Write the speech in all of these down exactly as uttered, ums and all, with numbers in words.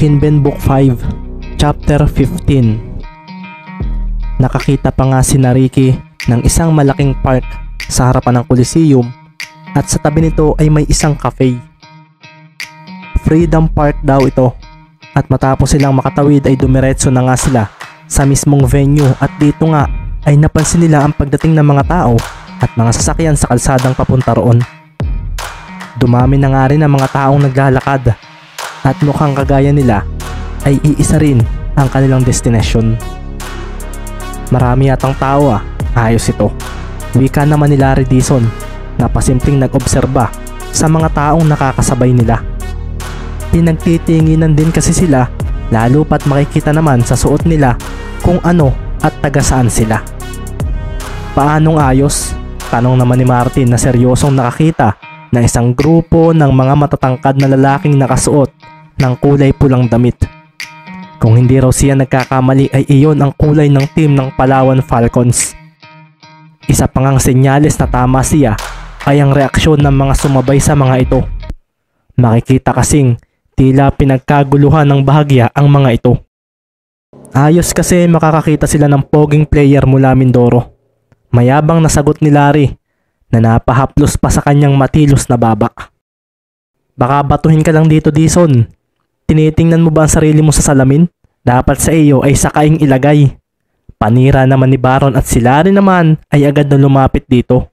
Shinben Book five, Chapter fifteen. Nakakita pa nga si Nariki ng isang malaking park sa harapan ng Coliseum at sa tabi nito ay may isang cafe. Freedom Park daw ito at matapos silang makatawid ay dumiretso na nga sila sa mismong venue at dito nga ay napansin nila ang pagdating ng mga tao at mga sasakyan sa kalsadang papunta roon. Dumami na nga rin ang mga taong naglalakad at mukhang kagaya nila ay iisa rin ang kanilang destination. Marami yatang tao ah, ayos ito. Wika naman ni Larry Dizon na pasimpleng nag-obserba sa mga taong nakakasabay nila. Pinagtitinginan din kasi sila lalo pat makikita naman sa suot nila kung ano at taga saan sila. Paanong ayos? Tanong naman ni Martin na seryosong nakakita na isang grupo ng mga matatangkad na lalaking nakasuot ng kulay pulang damit. Kung hindi raw siya nagkakamali ay iyon ang kulay ng team ng Palawan Falcons. Isa pa ngang senyales na tama siya ay ang reaksyon ng mga sumabay sa mga ito. Makikita kasing tila pinagkaguluhan ng bahagya ang mga ito. Ayos kasi makakakita sila ng poging player mula Mindoro. Mayabang na sagot ni Larry na napahaplos pa sa kanyang matilos na baba. Baka batuhin ka lang dito, Dizon. Tinitingnan mo ba ang sarili mo sa salamin? Dapat sa iyo ay sakaing ilagay. Panira naman ni Baron at si Larry naman ay agad na lumapit dito.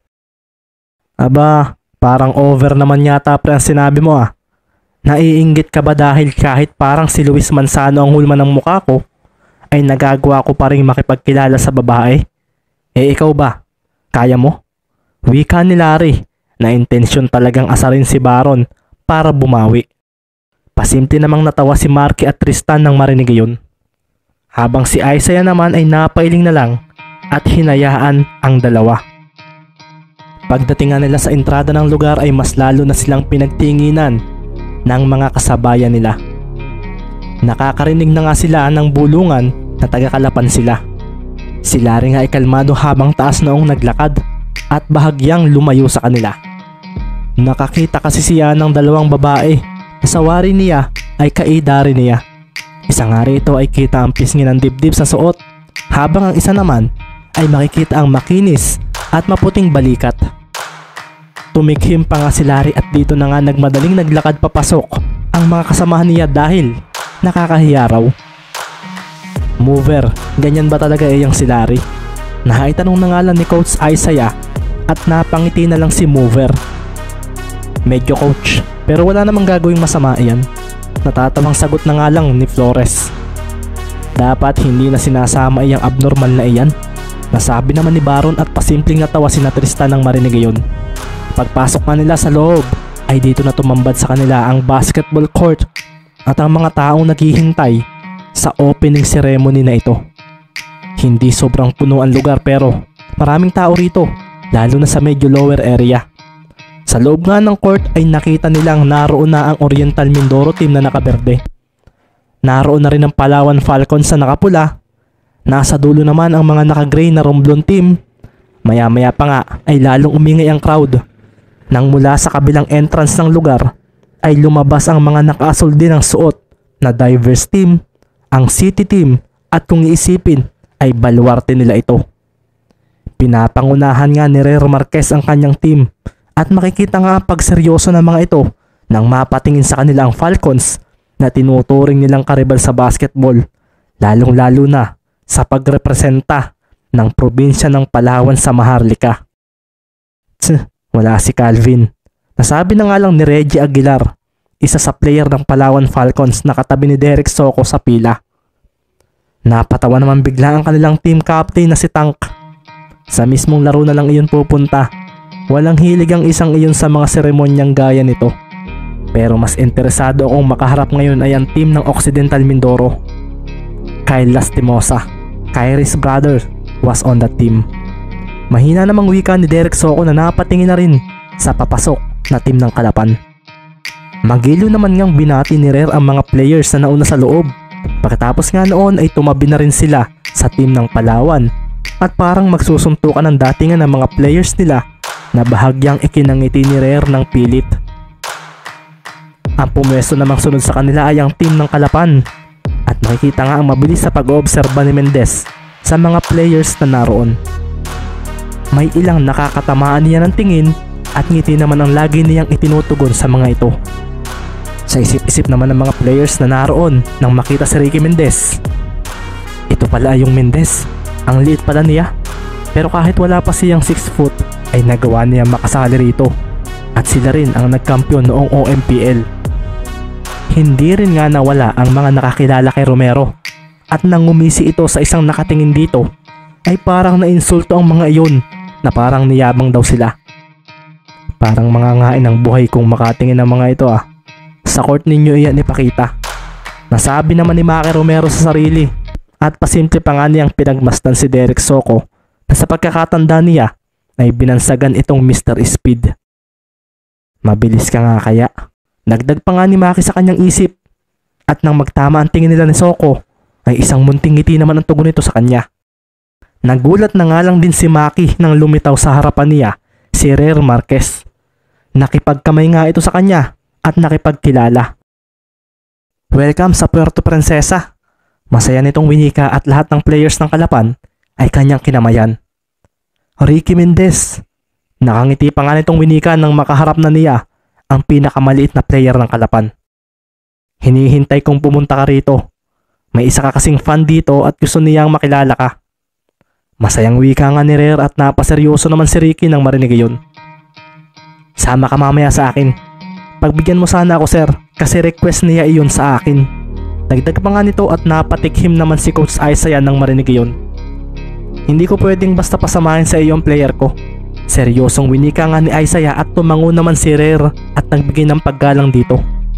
Aba, parang over naman yata pre ang sinabi mo ah. Naiinggit ka ba dahil kahit parang si Luis Manzano ang hulma ng mukha ko, ay nagagawa ko pa rin makipagkilala sa babae? Eh ikaw ba? Kaya mo? Wika ni Larry na intensyon talagang asarin si Baron para bumawi. Pasimple namang natawa si Marky at Tristan nang marinig iyon. Habang si Isaiah naman ay napailing na lang at hinayaan ang dalawa. Pagdating nila sa entrada ng lugar ay mas lalo na silang pinagtinginan ng mga kasabayan nila. Nakakarinig na nga sila ng bulungan na taga-Kalapan sila. Si Larry nga ay kalmado habang taas noong naglakad at bahagyang lumayo sa kanila. Nakakita kasi siya ng dalawang babae na sa wari niya ay kaidari niya. Isa nga rito ay kita ang pisngi ng dibdib sa suot habang ang isa naman ay makikita ang makinis at maputing balikat. Tumikhim pa nga si Larry at dito na nga nagmadaling naglakad papasok ang mga kasamahan niya dahil nakakahiya raw. Mover, ganyan ba talaga eh yung si Larry? Nahaitanong na nga lang ni Coach Isaiah at napangiti na lang si Mover. Medyo coach, pero wala namang gagawing masama iyan. Natatawang sagot na nga lang ni Flores. Dapat hindi na sinasama iyang abnormal na iyan. Nasabi naman ni Baron at pasimpleng natawa si Tristan nang marinig iyon. Pagpasok nga nila sa loob ay dito na tumambad sa kanila ang basketball court at ang mga taong naghihintay sa opening ceremony na ito. Hindi sobrang puno ang lugar pero maraming tao rito, lalo na sa medyo lower area. Sa loob nga ng court ay nakita nilang naroon na ang Oriental Mindoro team na nakaberde. Naroon na rin ang Palawan Falcons na nakapula. Nasa dulo naman ang mga naka-gray na Romblon team. Maya maya pa nga ay lalong umingay ang crowd. Nang mula sa kabilang entrance ng lugar ay lumabas ang mga naka-asul din ng suot na diverse team, ang city team at kung iisipin ay baluarte nila ito. Pinapangunahan nga ni Rere Marquez ang kanyang team. At makikita nga ang pagseryoso ng mga ito nang mapatingin sa kanila ang Falcons na tinuturing nilang karibal sa basketball, lalong lalo na sa pagrepresenta ng probinsya ng Palawan sa Maharlika. Tsk, wala si Calvin. Nasabi na nga lang ni Reggie Aguilar, isa sa player ng Palawan Falcons na katabi ni Derek Soco sa pila. Napatawa naman bigla ang kanilang team captain na si Tank. Sa mismong laro na lang iyon pupunta. Walang hilig ang isang iyon sa mga seremonyang gaya nito. Pero mas interesado akong makaharap ngayon ay ang team ng Occidental Mindoro. Kyle Lastimosa, Kyrie's brother, was on that team. Mahina namang wika ni Derek Soco na napatingin na rin sa papasok na team ng Kalapan. Magilo naman ngang binati ni Rere ang mga players na nauna sa loob. Pagkatapos nga noon ay tumabi na rin sila sa team ng Palawan at parang magsusuntukan ng datingan ng mga players nila na bahagyang ikinangiti ni Rere ng pilit. Ang pumwesto namang sunod sa kanila ay ang team ng Kalapan. At makikita nga ang mabilis sa pag-oobserba ni Mendez sa mga players na naroon. May ilang nakakatamaan niya ng tingin at ngiti naman ang lagi niyang itinutugon sa mga ito. Sa isip-isip naman ng mga players na naroon nang makita si Ricky Mendez. Ito pala ay yung Mendez. Ang liit pala niya. Pero kahit wala pa siyang six foot ay nagawa niya makasali rito. At sila rin ang nagkampiyon noong O M P L. Hindi rin nga nawala ang mga nakakilala kay Romero. At nang ngumisi ito sa isang nakatingin dito ay parang nainsulto ang mga iyon na parang niyabang daw sila. Parang mangangain ang buhay kung makatingin ng mga ito ah. Sa court ninyo iyan ipakita. Nasabi naman ni Maki Romero sa sarili at pasimple pa nga niyang pinagmasdan si Derek Soco na sa pagkakatanda niya ay binansagan itong Mister Speed. Mabilis ka nga kaya. Nagdag pa nga ni Maki sa kanyang isip at nang magtama ang tingin nila ni Soco ay isang munting ngiti naman ang tugon nito sa kanya. Nagulat na nga lang din si Maki nang lumitaw sa harapan niya si Rere Marquez. Nakipagkamay nga ito sa kanya at nakipagkilala. Welcome sa Puerto Princesa. Masaya nitong winika at lahat ng players ng Kalapan ay kanyang kinamayan. Ricky Mendez. Nakangiti pa nga nitong winika nang makaharap na niya ang pinakamaliit na player ng Kalapan. Hinihintay kong pumunta ka rito. May isa ka kasing fan dito at gusto niyang makilala ka. Masayang wika nga ni Rere at napaseryoso naman si Ricky nang marinig iyon. Sama ka mamaya sa akin. Pagbigyan mo sana ako sir kasi request niya iyon sa akin. Dagdag pa nga nito at napatikhim naman si Coach Isaiah nang marinig iyon. Hindi ko pwedeng basta pasamahin sa iyo ang player ko. Seryosong winika nga ni Isaiah at tumango naman si Rere at nagbigay ng paggalang dito.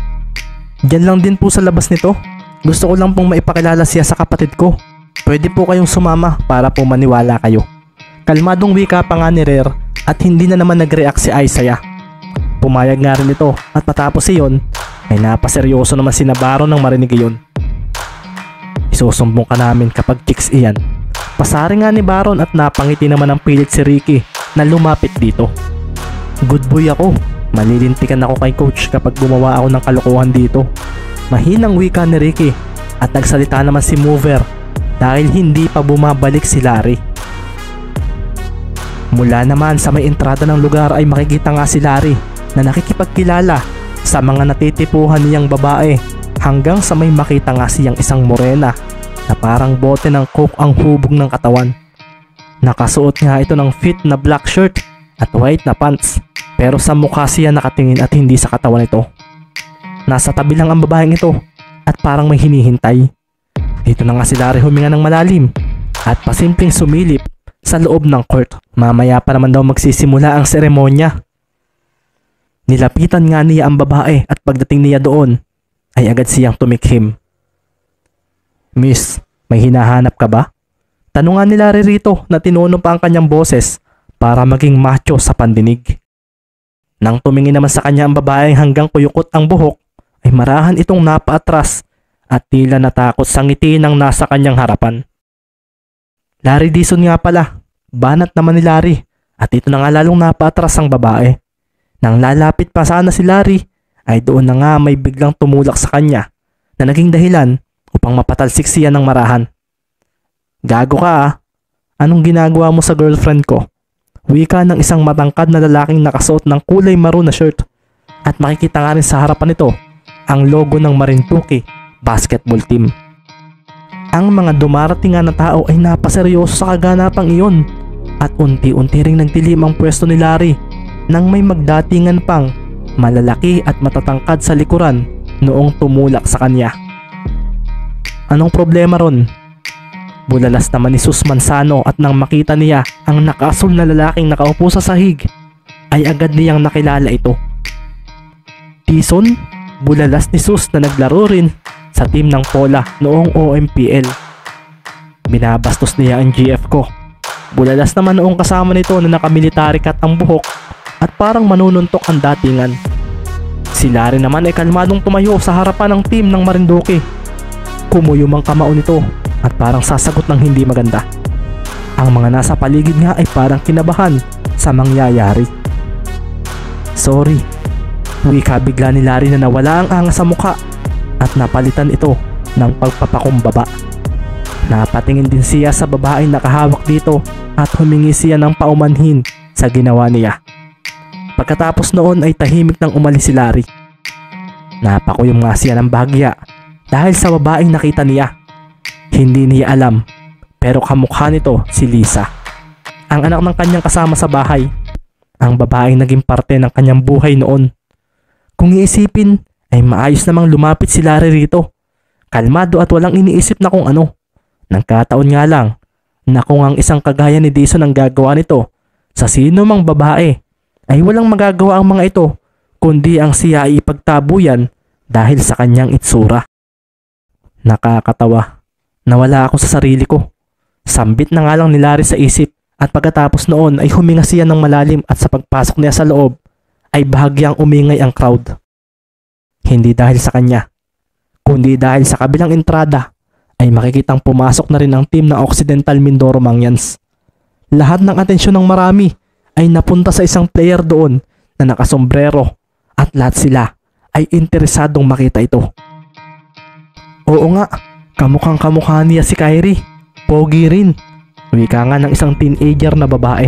Diyan lang din po sa labas nito. Gusto ko lang pong maipakilala siya sa kapatid ko. Pwede po kayong sumama para po maniwala kayo. Kalmadong wika pa nga ni Rere at hindi na naman nag-react si Isaiah. Pumayag nga rin ito at matapos iyon ay napaseryoso naman si Navarro nang marinig iyon. Isusumbong ka namin kapag chicks iyan. Pasari nga ni Baron at napangiti naman ang pilit si Ricky na lumapit dito. Good boy ako. Malilintikan ako kay coach kapag gumawa ako ng kalokohan dito. Mahinang wika ni Ricky at nagsalita naman si Mover dahil hindi pa bumabalik si Larry. Mula naman sa may entrada ng lugar ay makikita nga si Larry na nakikipagkilala sa mga natitipuhan niyang babae hanggang sa may makita nga siyang isang morena na parang bote ng coke ang hubog ng katawan. Nakasuot nga ito ng fit na black shirt at white na pants pero sa mukha siya nakatingin at hindi sa katawan ito. Nasa tabi lang ang babaeng ito at parang may hinihintay. Dito na nga si Larry huminga ng malalim at pasimpleng sumilip sa loob ng court. Mamaya pa naman daw magsisimula ang seremonya. Nilapitan nga niya ang babae at pagdating niya doon ay agad siyang tumikhim. Miss, may hinahanap ka ba? Tanungan ni Larry rito na tinuno pa ang kanyang boses para maging macho sa pandinig. Nang tumingin naman sa kanya ang babae hanggang kuyukot ang buhok ay marahan itong napaatras at tila natakot sa ngiti ng nasa kanyang harapan. Larry Dizon nga pala, banat naman ni Larry at ito na nga lalong napaatras ang babae. Nang lalapit pa sana si Larry ay doon na nga may biglang tumulak sa kanya na naging dahilan upang mapatalsik siya ng marahan. Gago ka ah, anong ginagawa mo sa girlfriend ko? Wika ng isang matangkad na lalaking nakasuot ng kulay maroon na shirt at makikita nga rin sa harapan nito ang logo ng Marinduque basketball team. Ang mga dumarating nga na tao ay napaseryoso sa kaganapang iyon at unti-unti ring nagdilim ang pwesto ni Larry nang may magdatingan pang malalaki at matatangkad sa likuran noong tumulak sa kanya. Anong problema ron? Bulalas naman ni Sus Manzano at nang makita niya ang nakaasul na lalaking nakaupo sa sahig ay agad niyang nakilala ito. Dizon, bulalas ni Sus na naglaro rin sa team ng Pola noong O M P L. Binabastos niya ang G F ko. Bulalas naman noong kasama nito na nakamilitary cut ang buhok at parang manununtok ang datingan. Si Larry naman ay kalmadong tumayo sa harapan ng team ng Marinduque. Kumuyom ang kamao nito at parang sasagot ng hindi maganda. Ang mga nasa paligid nga ay parang kinabahan sa mangyayari. Sorry, Wika bigla ni Larry na nawala ang angas sa mukha at napalitan ito ng pagpapakumbaba. Napatingin din siya sa babaeng nakahawak dito at humingi siya ng paumanhin sa ginawa niya. Pagkatapos noon ay tahimik nang umalis si Larry. Napakuyom nga siya ng bahagya dahil sa babaeng nakita niya. Hindi niya alam pero kamukha nito si Lisa, ang anak ng kanyang kasama sa bahay, ang babaeng naging parte ng kanyang buhay noon. Kung iisipin ay maayos namang lumapit si Larry rito, kalmado at walang iniisip na kung ano. Nagkataon nga lang na kung ang isang kagaya ni Dizon ang gagawa nito sa sino mang babae, ay walang magagawa ang mga ito kundi ang siya ay ipagtabuyan dahil sa kanyang itsura. Nakakatawa, nawala ako sa sarili ko. Sambit na nga lang ni Larry sa isip at pagkatapos noon ay huminga siya ng malalim at sa pagpasok niya sa loob ay bahagyang umingay ang crowd. Hindi dahil sa kanya, kundi dahil sa kabilang entrada ay makikitang pumasok na rin ang team ng Occidental Mindoro Mangyans. Lahat ng atensyon ng marami ay napunta sa isang player doon na nakasombrero at lahat sila ay interesadong makita ito. Oo nga, kamukhang kamukha niya si Kyrie. Pogi rin. Wika nga ng isang teenager na babae.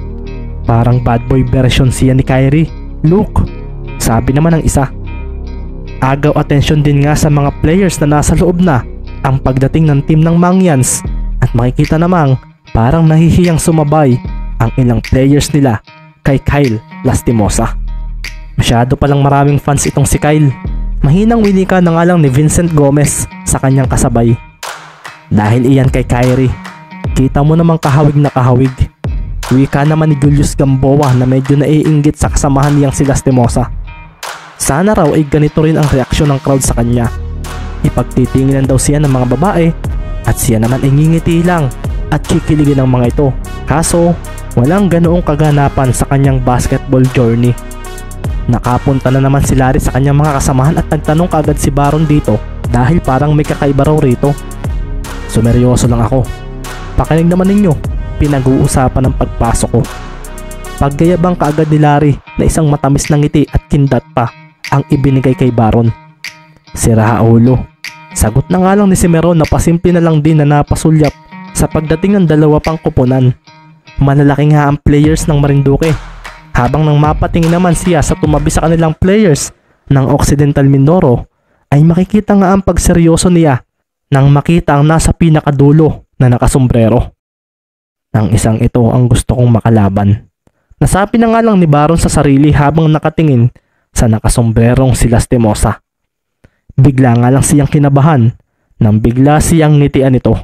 Parang bad boy version siya ni Kyrie. Look, sabi naman ng isa. Agaw atensyon din nga sa mga players na nasa loob na ang pagdating ng team ng Mangyans at makikita namang parang nahihiyang sumabay ang ilang players nila kay Kyle Lastimosa. Masyado palang maraming fans itong si Kyle. Mahinang winika na nga lang ni Vincent Gomez sa kanyang kasabay. Dahil iyan kay Kyrie, kita mo namang kahawig na kahawig. Wika naman ni Julius Gamboa na medyo naiinggit sa kasamahan niyang si Lastimosa. Sana raw ay ganito rin ang reaksyon ng crowd sa kanya. Ipagtitinginan daw siya ng mga babae at siya naman ay ngingiti lang at kikiligin ng mga ito. Kaso walang ganoong kaganapan sa kanyang basketball journey. Nakapunta na naman si Larry sa kanyang mga kasamahan at nagtanong kaagad si Baron dito dahil parang may kakaiba raw rito. Sumeryoso lang ako. Pakinig naman ninyo, pinag-uusapan ng pagpasok ko. Paggayabang kaagad ni Larry na isang matamis na ngiti at kindat pa ang ibinigay kay Baron. Sira ulo. Sagot na nga lang ni Cimarron na pasimple na lang din na napasulyap sa pagdating ng dalawa pang kuponan. Malalaki nga ang players ng Marinduque. Habang nang mapatingin naman siya sa tumabi sa kanilang players ng Occidental Mindoro, ay makikita nga ang pagseryoso niya nang makita ang nasa pinakadulo na nakasombrero. Ang isang ito ang gusto kong makalaban. Nasabi na nga lang ni Baron sa sarili habang nakatingin sa nakasombrerong si Lastimosa. Bigla nga lang siyang kinabahan nang bigla siyang ngitian ito.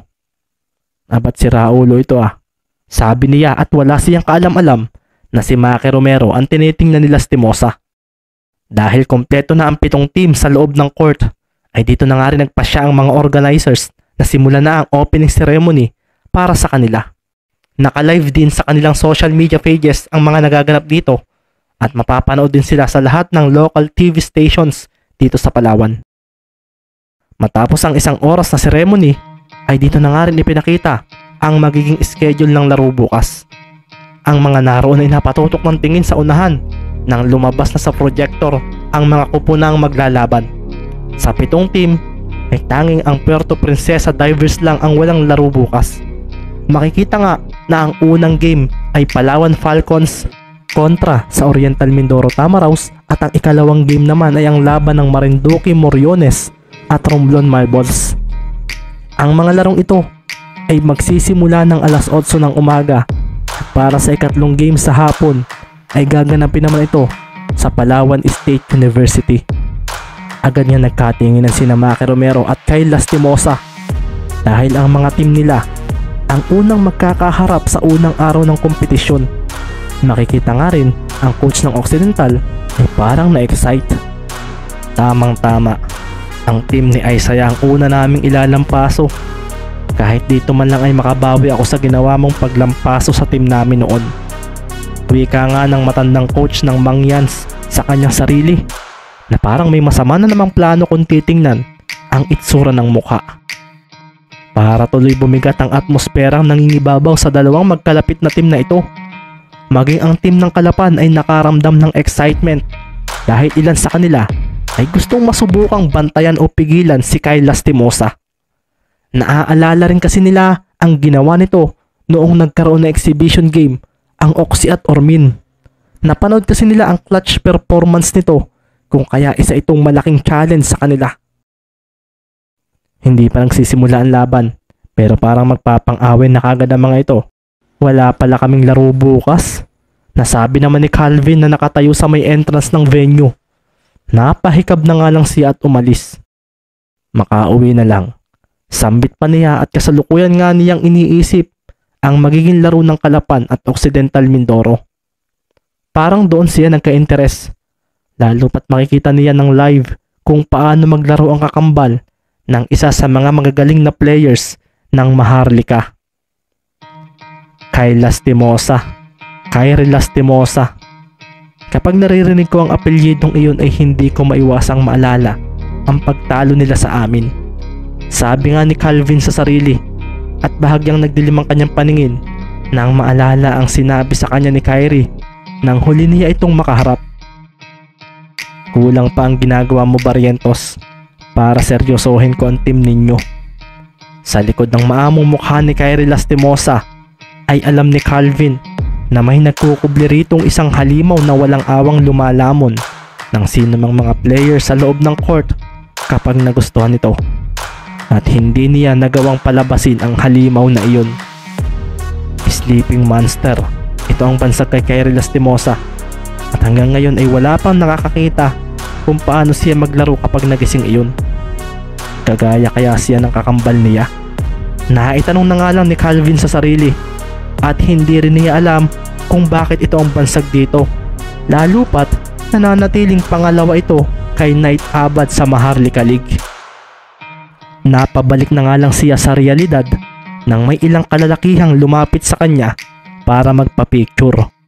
Abat si Raulo ito ah. Sabi niya at wala siyang kaalam-alam na si Maki Romero ang tinitingnan ni Lastimosa. Dahil kompleto na ang pitong team sa loob ng court, ay dito na nga rin nagpasya ang mga organizers na simulan na ang opening ceremony para sa kanila. Naka-live din sa kanilang social media pages ang mga nagaganap dito at mapapanood din sila sa lahat ng local T V stations dito sa Palawan. Matapos ang isang oras na ceremony, ay dito na nga rin ipinakita ang magiging schedule ng laro bukas. Ang mga naroon ay napatutok ng tingin sa unahan nang lumabas na sa projector ang mga kupunang maglalaban. Sa pitong team ay tanging ang Puerto Princesa Divers lang ang walang laro bukas. Makikita nga na ang unang game ay Palawan Falcons kontra sa Oriental Mindoro Tamaraws at ang ikalawang game naman ay ang laban ng Marinduque Moriones at Romblon Marbles. Ang mga larong ito ay magsisimula ng alas otso ng umaga at para sa ikatlong game sa hapon ay gaganapin naman ito sa Palawan State University. Agad nga nagkatinginan sina Maki Romero at Kyle Lastimosa dahil ang mga team nila ang unang magkakaharap sa unang araw ng kompetisyon. Makikita nga rin ang coach ng Occidental ay parang na-excite. Tamang tama, ang team ni Isaiah ang una naming ilalampaso. Kahit dito man lang ay makabawi ako sa ginawa mong paglampaso sa team namin noon. Wika nga ng matandang coach ng Mangyans sa kanyang sarili na parang may masama na namang plano kung titingnan ang itsura ng mukha. Para tuloy bumigat ang atmosperang nangingibabaw sa dalawang magkalapit na team na ito. Maging ang team ng Kalapan ay nakaramdam ng excitement dahil ilan sa kanila ay gustong masubukang bantayan o pigilan si Kyle Lastimosa. Naaalala rin kasi nila ang ginawa nito noong nagkaroon na exhibition game ang Oxy at Ormin. Napanood kasi nila ang clutch performance nito kung kaya isa itong malaking challenge sa kanila. Hindi pa nagsisimula ang laban pero parang magpapang-awin na kagad ang mga ito. Wala pala kaming laro bukas. Nasabi naman ni Calvin na nakatayo sa may entrance ng venue. Napahikab na nga lang siya at umalis. Makauwi na lang. Sambit pa niya at kasalukuyan nga niyang iniisip ang magiging laro ng Kalapan at Occidental Mindoro. Parang doon siya nagka-interes. Lalo pat makikita niya ng live kung paano maglaro ang kakambal ng isa sa mga magagaling na players ng Maharlika. Kyle Lastimosa, Kyrie Lastimosa. Kapag naririnig ko ang apelyidong iyon ay hindi ko maiwasang maalala ang pagtalo nila sa amin. Sabi nga ni Calvin sa sarili at bahagyang nagdilim ang kanyang paningin nang maalala ang sinabi sa kanya ni Kyrie nang huli niya itong makaharap. Kulang pa ang ginagawa mo, Barrientos, para seryosohin ko ang team ninyo. Sa likod ng maamong mukha ni Kyrie Lastimosa ay alam ni Calvin na may nagkukubli ritong isang halimaw na walang awang lumalamon ng sino mang mga player sa loob ng court kapag nagustuhan nito. At hindi niya nagawang palabasin ang halimaw na iyon. Sleeping Monster, ito ang bansag kay Kyrie Lastimosa. At hanggang ngayon ay wala pang nakakakita kung paano siya maglaro kapag nagising iyon. Kagaya kaya siya ng kakambal niya? Naitanong na nga lang ni Calvin sa sarili at hindi rin niya alam kung bakit ito ang bansag dito. Lalo pat nananatiling pangalawa ito kay Knight Abad sa Maharlika League. Napabalik na nga lang siya sa realidad nang may ilang kalalakihang lumapit sa kanya para magpa-picture.